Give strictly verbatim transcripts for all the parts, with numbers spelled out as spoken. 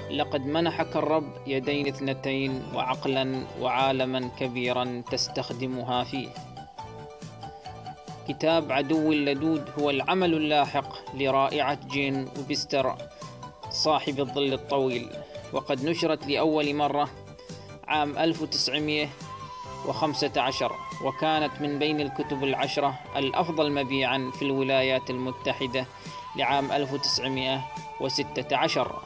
لقد منحك الرب يدين اثنتين وعقلا وعالما كبيرا تستخدمها فيه. كتاب عدو اللدود هو العمل اللاحق لرائعة جين وبستر صاحب الظل الطويل، وقد نشرت لأول مرة عام ألف وتسعمائة وخمسة عشر، وكانت من بين الكتب العشرة الأفضل مبيعا في الولايات المتحدة لعام ألف وتسعمائة وستة عشر.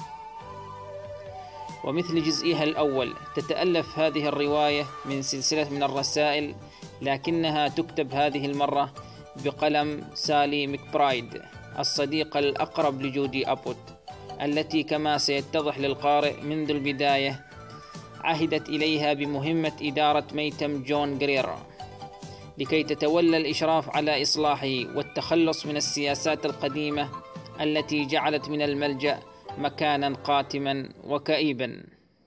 ومثل جزئها الأول تتألف هذه الرواية من سلسلة من الرسائل، لكنها تكتب هذه المرة بقلم سالي مكبرايد الصديقة الأقرب لجودي أبوت، التي كما سيتضح للقارئ منذ البداية عهدت إليها بمهمة إدارة ميتم جون غرير لكي تتولى الإشراف على إصلاحه والتخلص من السياسات القديمة التي جعلت من الملجأ مكانا قاتما وكئيبا.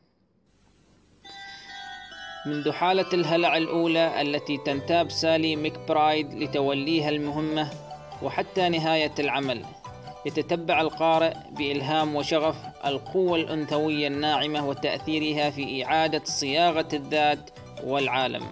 منذ حالة الهلع الأولى التي تنتاب سالي مكبرايد لتوليها المهمة وحتى نهاية العمل، يتتبع القارئ بإلهام وشغف القوة الأنثوية الناعمة وتأثيرها في إعادة صياغة الذات والعالم.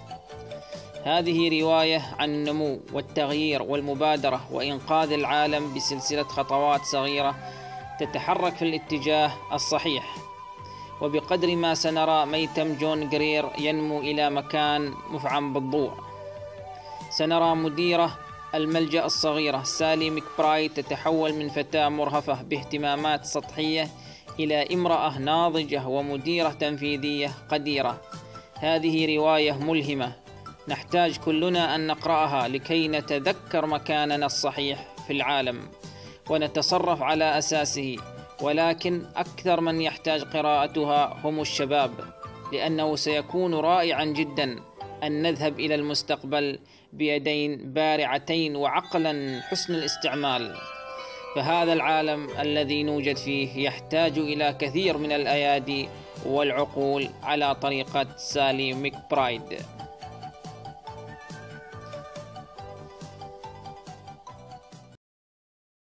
هذه رواية عن النمو والتغيير والمبادرة وإنقاذ العالم بسلسلة خطوات صغيرة تتحرك في الاتجاه الصحيح. وبقدر ما سنرى ميتم جون غرير ينمو إلى مكان مفعم بالضوء، سنرى مديرة الملجأ الصغيرة سالي مكبرايد تتحول من فتاة مرهفة باهتمامات سطحية إلى امرأة ناضجة ومديرة تنفيذية قديرة. هذه رواية ملهمة نحتاج كلنا أن نقرأها لكي نتذكر مكاننا الصحيح في العالم ونتصرف على أساسه، ولكن أكثر من يحتاج قراءتها هم الشباب، لأنه سيكون رائعا جدا أن نذهب إلى المستقبل بيدين بارعتين وعقلا حسن الاستعمال. فهذا العالم الذي نوجد فيه يحتاج إلى كثير من الأيادي والعقول على طريقة سالي مكبرايد.